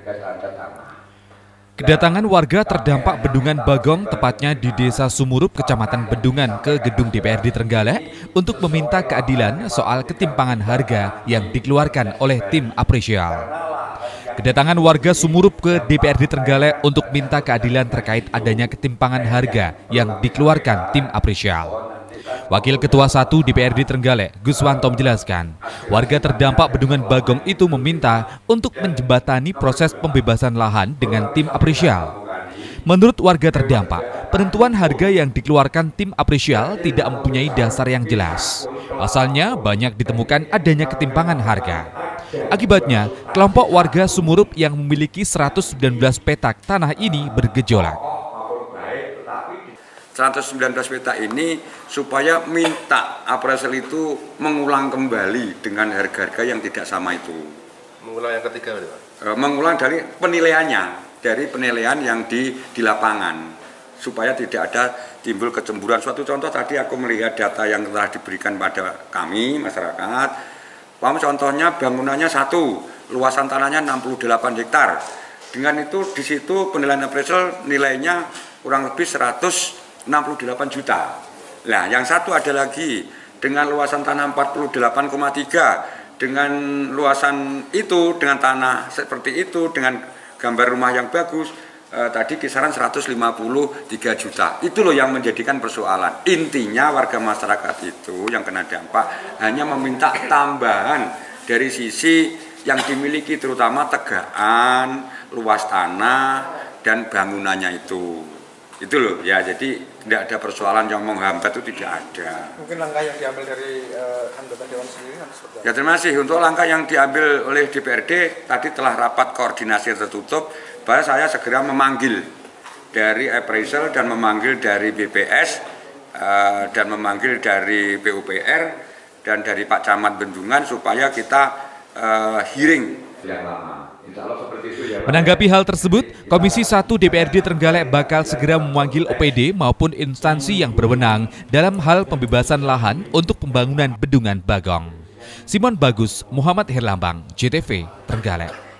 Kedatangan warga terdampak Bendungan Bagong, tepatnya di Desa Sumurup, Kecamatan Bendungan, ke gedung DPRD Trenggalek untuk meminta keadilan soal ketimpangan harga yang dikeluarkan oleh tim Apresial. Kedatangan warga Sumurup ke DPRD Trenggalek untuk minta keadilan terkait adanya ketimpangan harga yang dikeluarkan tim Apresial. Wakil Ketua 1 DPRD Trenggalek, Guswanto, menjelaskan, warga terdampak Bendungan Bagong itu meminta untuk menjembatani proses pembebasan lahan dengan tim Apresial. Menurut warga terdampak, penentuan harga yang dikeluarkan tim Apresial tidak mempunyai dasar yang jelas. Pasalnya, banyak ditemukan adanya ketimpangan harga. Akibatnya, kelompok warga Sumurup yang memiliki 119 petak tanah ini bergejolak. 119 petak ini supaya minta appraisal itu mengulang kembali dengan harga-harga yang tidak sama itu. Mengulang yang ketiga, Pak? Mengulang dari penilaian yang di lapangan, supaya tidak ada timbul kecemburuan. Suatu contoh tadi aku melihat data yang telah diberikan pada kami masyarakat. Contohnya bangunannya satu, luasan tanahnya 68 hektar. Dengan itu di situ penilaian appraisal nilainya kurang lebih 168 juta. Nah, yang satu ada lagi dengan luasan tanah 48,3, dengan luasan itu, dengan tanah seperti itu, dengan gambar rumah yang bagus, tadi kisaran 153 juta. Itu loh yang menjadikan persoalan. Intinya warga masyarakat itu yang kena dampak hanya meminta tambahan dari sisi yang dimiliki, terutama tegaan, luas tanah, dan bangunannya itu. Itu loh ya, jadi tidak ada persoalan yang menghambat, itu tidak ada. Mungkin langkah yang diambil dari anggota Dewan sendiri kan seperti apa? Ya, terima kasih. Untuk langkah yang diambil oleh DPRD tadi telah rapat koordinasi tertutup, bahwa saya segera memanggil dari appraisal dan memanggil dari BPS dan memanggil dari PUPR dan dari Pak Camat Bendungan supaya kita hearing yang lama. Menanggapi hal tersebut, Komisi 1 DPRD Trenggalek bakal segera memanggil OPD maupun instansi yang berwenang dalam hal pembebasan lahan untuk pembangunan Bendungan Bagong. Simon Bagus, Muhammad Herlambang, JTV, Trenggalek.